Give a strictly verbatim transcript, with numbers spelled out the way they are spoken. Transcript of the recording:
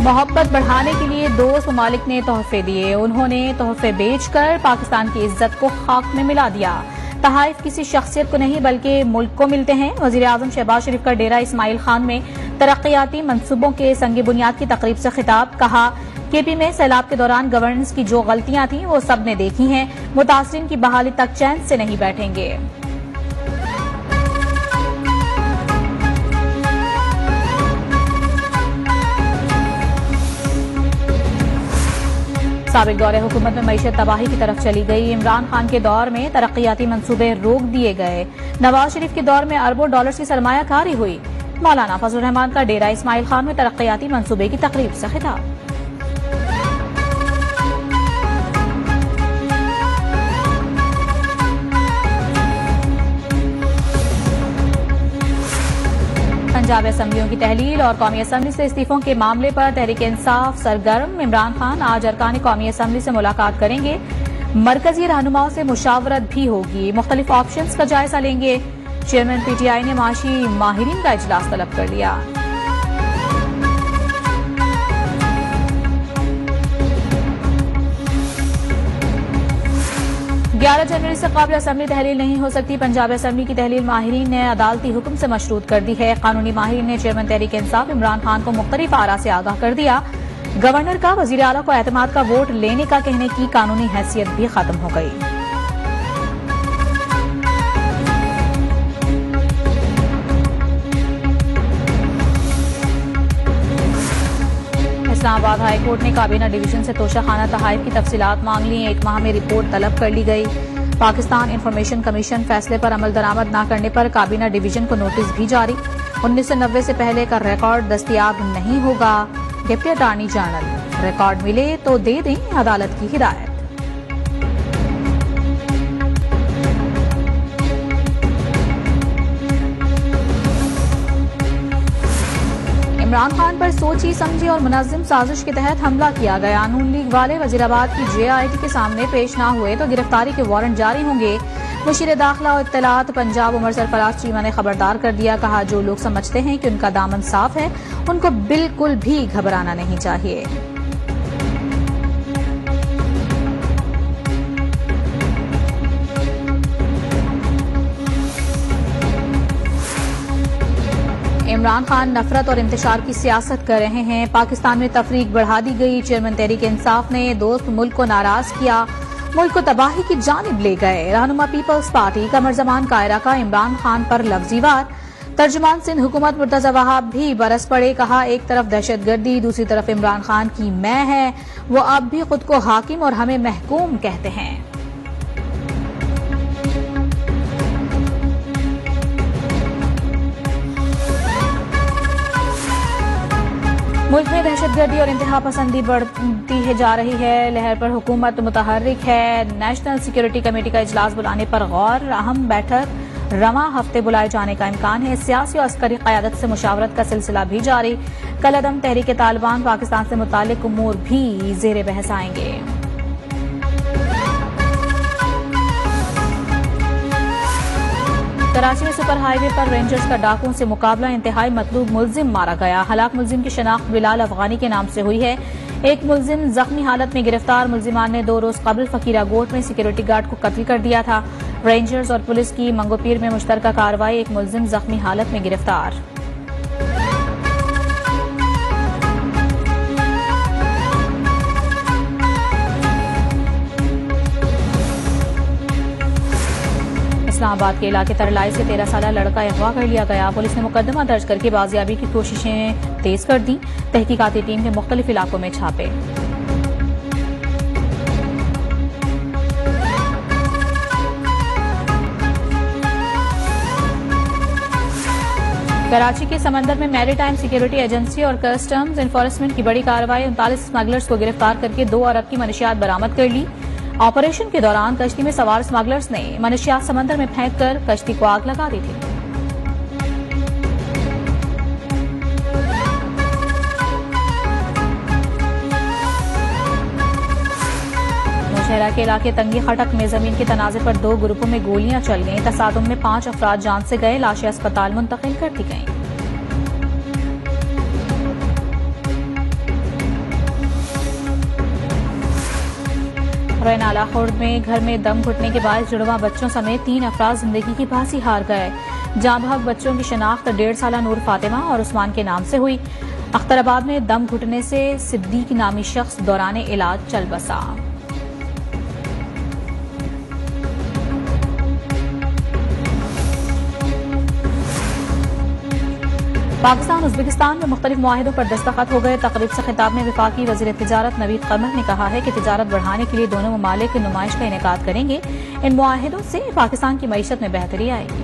मोहब्बत बढ़ाने के लिए दोस्त ममालिक ने तोहफे दिए। उन्होंने तोहफे बेचकर पाकिस्तान की इज्जत को खाक में मिला दिया। तहाइफ किसी शख्सियत को नहीं बल्कि मुल्क को मिलते हैं। वजीर आजम शहबाज शरीफ का डेरा इस्माइल खान में तरक्याती मंसूबों के संग बुनियाद की तकरीब से खिताब। कहा, केपी में सैलाब के दौरान गवर्नेंस की जो गलतियां थीं वो सब ने देखी हैं। मुतासरीन की बहाली तक चैन से नहीं बैठेंगे। साबिक दौरे हुकूमत में मईशत तबाही की तरफ चली गई। इमरान खान के दौर में तरक्याती मंसूबे रोक दिए गए। नवाज शरीफ के दौर में अरबों डॉलर्स की सरमायाकारी हुई। मौलाना फजल रहमान का डेरा इस्माइल खान में तरक्याती मंसूबे की तकरीब से खिताब। पंजाब असम्बलियों की तहलील और कौमी असम्बली से इस्तीफों के मामले पर तहरीक इंसाफ सरगर्म। इमरान खान आज अरकान कौमी असम्बली से मुलाकात करेंगे। मरकजी रहनुमाओं से मुशावरत भी होगी। मुख्तलिफ ऑप्शंस का जायजा लेंगे। चेयरमैन पीटीआई ने माशी माहिरीन का इजलास तलब कर लिया। ग्यारह जनवरी से कबल असम्बली तहलील नहीं हो सकती। पंजाब असम्बली की तहलील माहिरीन ने अदालती हुक्म से मशरूत कर दी है। कानूनी माहिरीन ने चेयरमैन तहरीक इंसाफ इमरान खान को मुख्तलिफ आरा से आगाह कर दिया। गवर्नर का वजीर आला को एतमाद का वोट लेने का कहने की कानूनी हैसियत भी खत्म हो गई। इस्लामाबाद हाई कोर्ट ने काबीना डिवीजन से तोशाखाना तहाइफ की तफसीलात मांग ली। एक माह में रिपोर्ट तलब कर ली गई। पाकिस्तान इंफॉर्मेशन कमीशन फैसले पर अमल दरामद न करने पर काबीना डिवीजन को नोटिस भी जारी। उन्नीस सौ नब्बे से पहले का रिकॉर्ड दस्तयाब नहीं होगा। डिप्टी अटॉर्नी जनरल, रिकॉर्ड मिले तो दे दें, अदालत की हिदायत। इमरान खान पर सोची समझी और मुनज़्ज़म साजिश के तहत हमला किया गया। नून लीग वाले वजीराबाद की जेआईटी के सामने पेश न हुए तो गिरफ्तारी के वारंट जारी होंगे। मुशीर दाखिला और इत्तलात पंजाब उमर सरफराज चीमा ने खबरदार कर दिया। कहा, जो लोग समझते हैं कि उनका दामन साफ है उनको बिल्कुल भी घबराना नहीं चाहिए। इमरान खान नफरत और इंतशार की सियासत कर रहे हैं। पाकिस्तान में तफरीक बढ़ा दी गई। चेयरमैन तहरीक इंसाफ ने दोस्त मुल्क को नाराज किया, मुल्क को तबाही की जानिब ले गए। रहनुमा पीपल्स पार्टी कमर जमान कायरा का इमरान खान पर लफ्जी वार। तर्जुमान सिंध हुकूमत मुर्तजा वहाब भी बरस पड़े। कहा, एक तरफ दहशतगर्दी, दूसरी तरफ इमरान खान की मैं है। वो अब भी खुद को हाकिम और हमें महकूम कहते हैं। मुल्क में दहशतगर्दी और इंतहा पसंदी बढ़ती है जा रही है। लहर पर हुकूमत मुतहर्रिक है। नेशनल सिक्योरिटी कमेटी का इजलास बुलाने पर गौर। अहम बैठक रवां हफ्ते बुलाए जाने का इम्कान है। सियासी और अस्करी क़यादत से मुशावरत का सिलसिला भी जारी। कल अदम तहरीक तालिबान पाकिस्तान से मुताल्लिक उमूर भी ज़ेरे बहस आएंगे। कराची में सुपर हाईवे पर रेंजर्स का डाकुओं से मुकाबला। इंतहाई मतलूब मुलजिम मारा गया। हलाक मुलजिम की शनाख्त बिलाल अफगानी के नाम से हुई है। एक मुलजिम जख्मी हालत में गिरफ्तार। मुलजिमान ने दो रोज कबल फकीरा गोट में सिक्योरिटी गार्ड को कत्ल कर दिया था। रेंजर्स और पुलिस की मंगोपीर में मुश्तरका कार्रवाई। एक मुलजिम जख्मी हालत में गिरफ्तार। इस्लामाबाद के इलाके तरलाई से तेरह साल लड़का अगवा कर लिया गया। पुलिस ने मुकदमा दर्ज करके बाजियाबी की कोशिशें तेज कर दी। तहकीकाती टीम ने मुख्तलिफ इलाकों में छापे। कराची के समंदर में मैरीटाइम सिक्योरिटी एजेंसी और कस्टम्स इन्फोर्समेंट की बड़ी कार्रवाई। उनतालीस स्मगलर्स को गिरफ्तार करके दो अरब की मनशियात बरामद कर ली। ऑपरेशन के दौरान कश्ती में सवार स्मगलर्स ने मनशियात समंदर में फेंककर कश्ती को आग लगा दी थी। नौशहरा के इलाके तंगी खटक में जमीन के तनाजे पर दो ग्रुपों में गोलियां चल गईं। तसादुम में पांच अफराद जान से गए। लाशें अस्पताल मुंतकिल कर दी गईं। रैनाला खुर्द में घर में दम घुटने के बाद जुड़वा बच्चों समेत तीन अफराद जिंदगी की फांसी हार गए। जांबाग बच्चों की शनाख्त डेढ़ साल नूर फातिमा और उस्मान के नाम से हुई। अख्तराबाद में दम घुटने से सिद्दीक नामी शख्स दौरान इलाज चल बसा। पाकिस्तान उज़्बेकिस्तान में मुख्तलिफ मुआहिदों पर दस्तखत हो गए। तकरीब से खिताब में वफाकी वज़ीर तिजारत नवीद कमर ने कहा है कि तिजारत बढ़ाने के लिए दोनों ममालिक नुमाइश का इनेकाद करेंगे। इन मुआहिदों से पाकिस्तान की मईशत में बेहतरी आएगी।